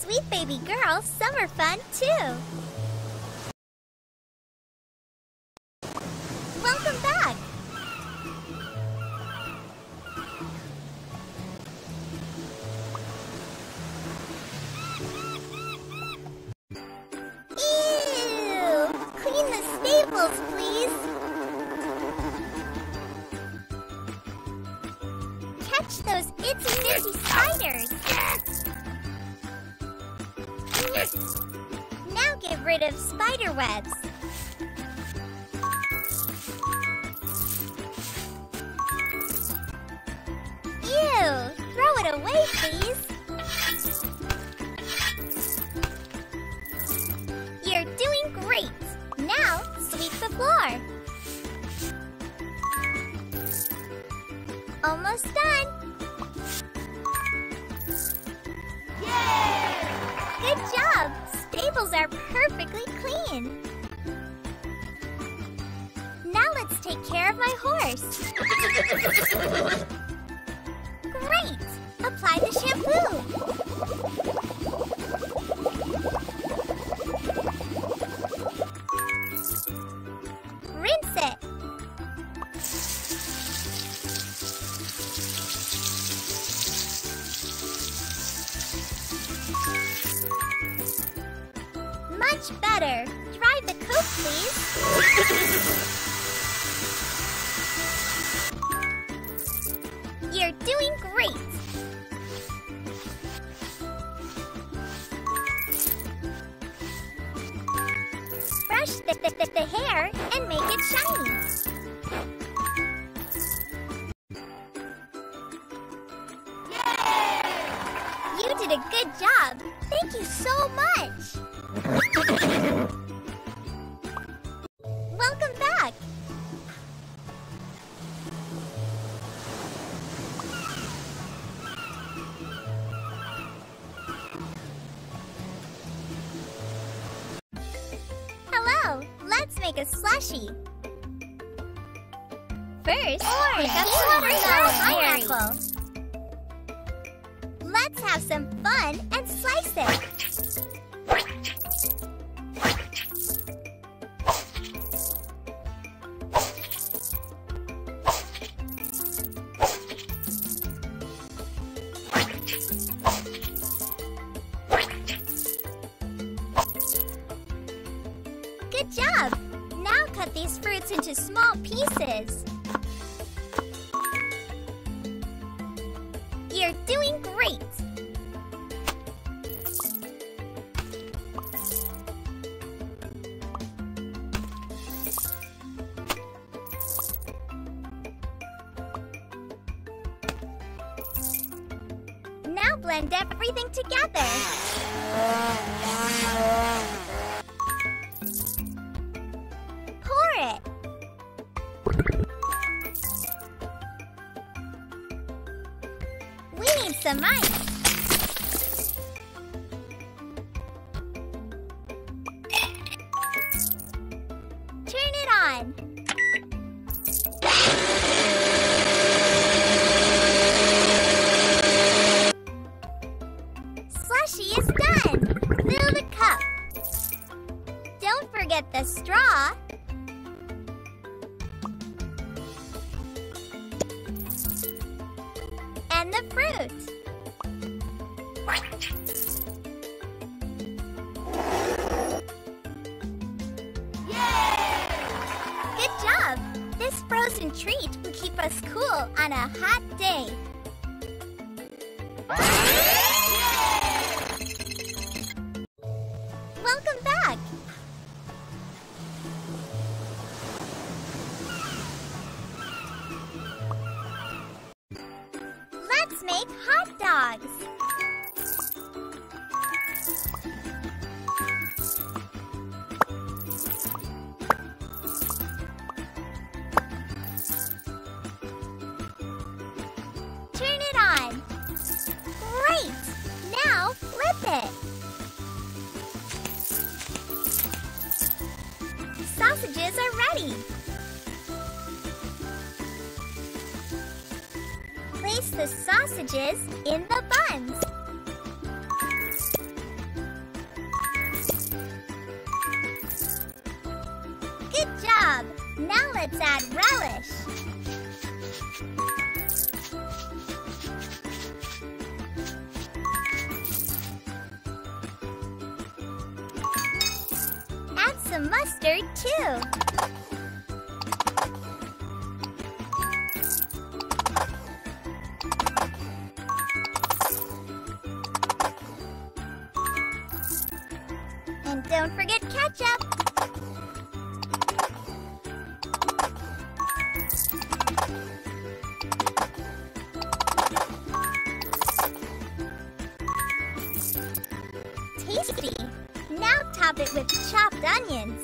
Sweet baby girl summer fun too. Welcome back. Ew! Clean the stables, please. Catch those itsy-bitsy spiders. Now get rid of spider webs. Ew! Throw it away, please. You're doing great. Now sweep the floor. Almost done. Yay! Good job. Stables are perfectly clean. Now let's take care of my horse. Great! Apply the shampoo. Rinse it. Much better. Dry the coat, please. You're doing great. Brush the hair and make it shiny. Yay! You did a good job. Thank you so much. Welcome back. Hello, let's make a slushie. First, pick up some pineapple. Let's have some fun and slice it. Good job! Now cut these fruits into small pieces. You're doing great! Now blend everything together. Pour it. We need some ice. Turn it on. Slushie is done. Fill the cup. Don't forget the straw. And the fruit. Yay! Good job! This frozen treat will keep us cool on a hot day. Welcome back! Let's make hot dogs. Turn it on. Great! Now flip it. Sausages are ready. Place the sausages in the buns. let's add relish. Add some mustard too. And don't forget ketchup. Tasty! Now top it with chopped onions.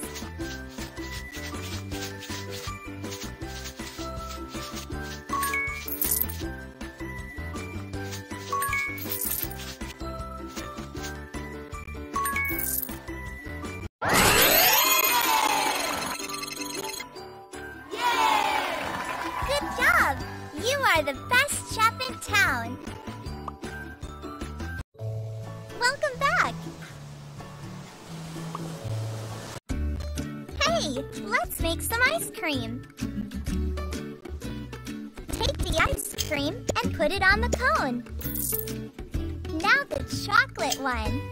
Good job! You are the best chef in town. Welcome back. Hey, let's make some ice cream. Take the ice cream and put it on the cone. Now the chocolate one.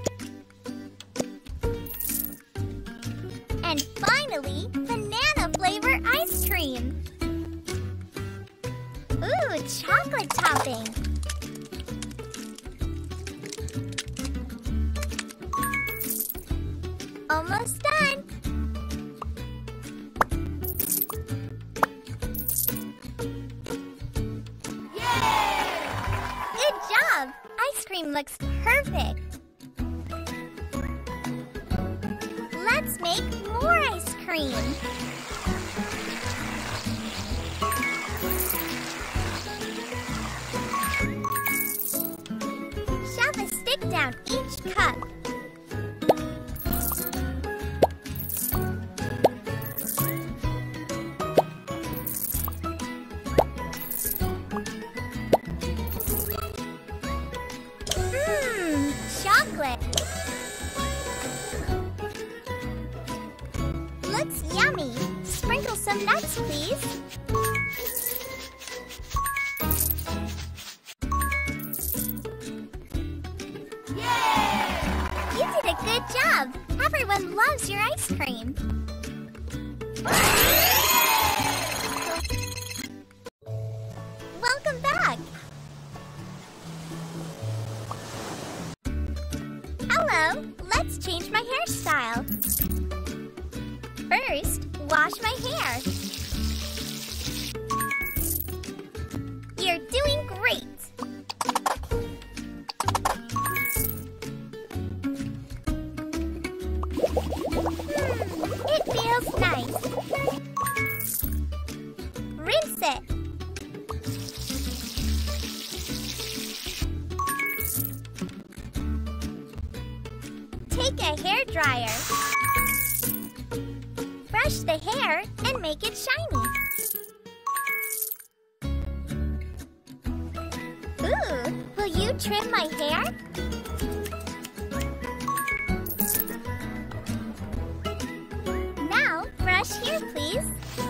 And finally, banana flavor ice cream. Ooh, chocolate topping. Almost done. Yay! Good job. Ice cream looks perfect. Let's make more ice cream. Shove a stick down each cup. Chocolate. Looks yummy. Sprinkle some nuts, please. You did a good job. Everyone loves your ice cream. Welcome back. Hello, let's change my hairstyle. First, wash my hair. You're doing great. It feels nice. Rinse it. Take a hair dryer. Brush the hair and make it shiny. Ooh, will you trim my hair? Now, brush here, please.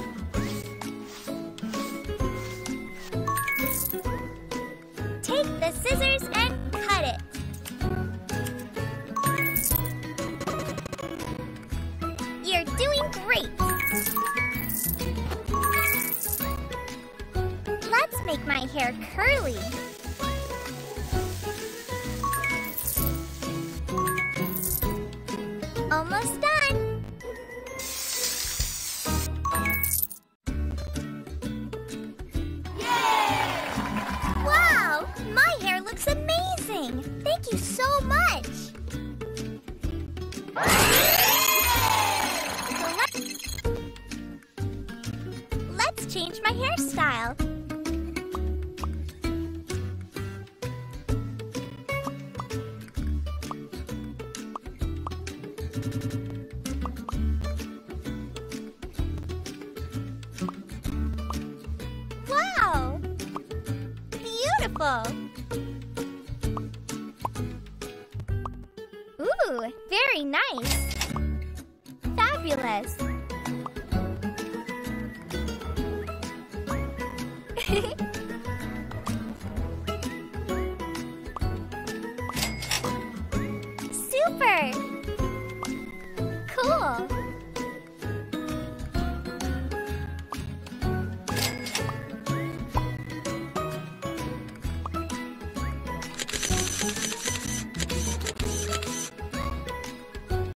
Take the scissors and cut it. You're doing great. Let's make my hair curly. Almost done. Yay! Wow, my hair looks amazing. Thank you so much. Let's change my hairstyle. Wow! Beautiful! Ooh, very nice! Fabulous! over!